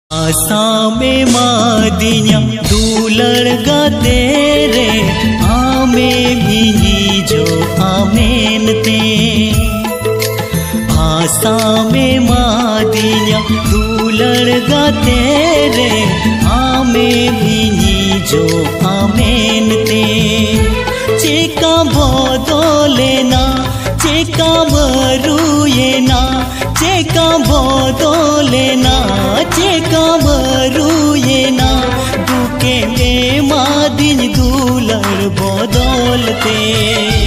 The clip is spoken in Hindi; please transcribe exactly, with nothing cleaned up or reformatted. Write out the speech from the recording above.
आसामे मादिया दूलड़ गा तेरे आमे भी जो आमेन ते। आसामे मादिया दूलड़ गा तेरे आमे भी जो आमेन ते। चेका बोदोलेना चेका बरुयेना चेका बोदोलेना चेका बरुयेना दुके में मादिन दूलड़ बोदोलते।